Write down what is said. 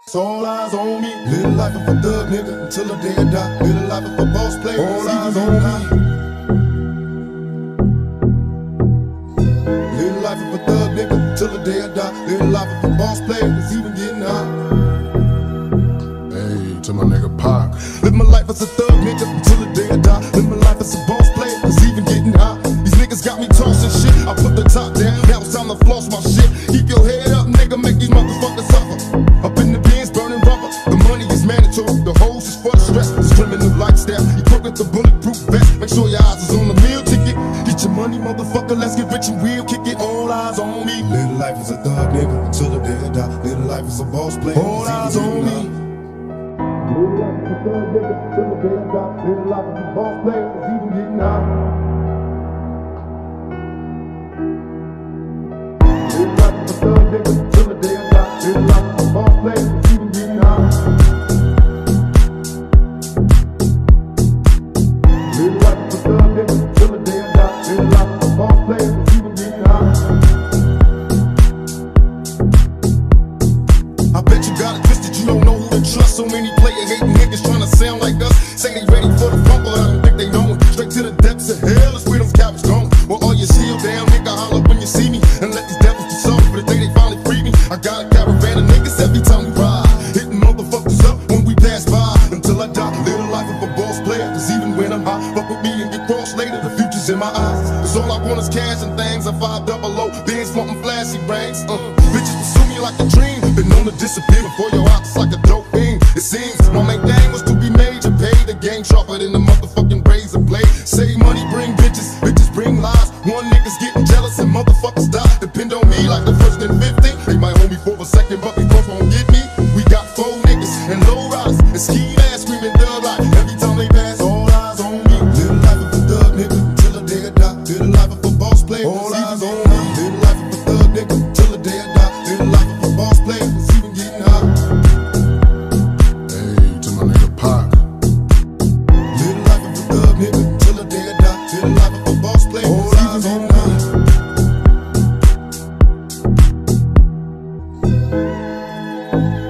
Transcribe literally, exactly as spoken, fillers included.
All eyes on me. Live life of a thug nigga until the day I die. Live life of a boss player. All eyes on me. Live life of a thug nigga until the day I die. Live life of a boss player. It's even getting hot. Hey, to my nigga Pac. Live my life as a thug nigga until the day I die. Live my life as a boss player. It's even getting hot. These niggas got me tossing shit. I put the top down. Now it's time to floss my shit. Keep your head up, nigga. Make these motherfuckers suffer. Up in the bins, burning rubber. The money is mandatory. The hose is for the stress. It's criminal lifestyle. You broke with the bulletproof vest. Make sure your eyes is on the meal ticket. Get your money, motherfucker. Let's get rich and real. Kick it. All eyes on me. Little life is a thug nigga until the day I die. Little life is a boss player. All eyes on me. Little life is a thug nigga until the day I die. Little life is a boss player. It's even getting hot. Little life is a thug nigga until the day I die. Little life is a boss player. It's even getting hot. Little life is a thug nigga until the day I die. Little life is a boss player. It's even getting hot. I bet you got it twisted. You don't know who to trust. So many player hating niggas trying to sound like us. Say they ready for the fumble. I don't think they know it. Straight to the depths of hell is where them cowards gone. Well, all your shield down, nigga, holler when you see me. And let these devils be sorry for the day they finally free me. I got a caravan of niggas every time we ride. Hitting motherfuckers up when we pass by. Until I die, live the life of a boss player. Cause even when I'm high, fuck with me and get crossed later. The future's in my eyes. Cause all I want is cash and things. I five double O, bands wanting flashy rings. Uh, bitches pursue me like a dream. Been known to disappear before your eyes like a dope fiend. It seems my main thing was to be major. Pay the game sharper than the motherfucking razor blade. Save money, bring bitches, bitches bring lies. One nigga's getting jealous and motherfuckers die. Depend on me like the first and fifteen. They might hold me for a second, but they both won't get me. We got four niggas and low riders and ski ass screaming thug life. Every time they pass, all eyes on me. Live the life of a thug nigga until the day I die. Live the life of a boss player. All eyes on me. Live the life of a thug nigga until the day I die. Live the life of a boss player. It's even getting hot. Hey, to my nigga Pac. Live the life of a thug nigga until the day I die. Live the life of a boss player. All eyes on me. Thank you.